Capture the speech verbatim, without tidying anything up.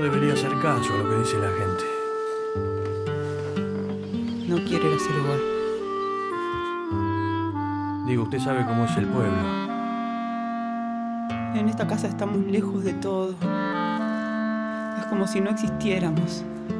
debería hacer caso a lo que dice la gente. No quiero ir a ese lugar. Digo, usted sabe cómo es el pueblo. En esta casa estamos lejos de todo. Es como si no existiéramos.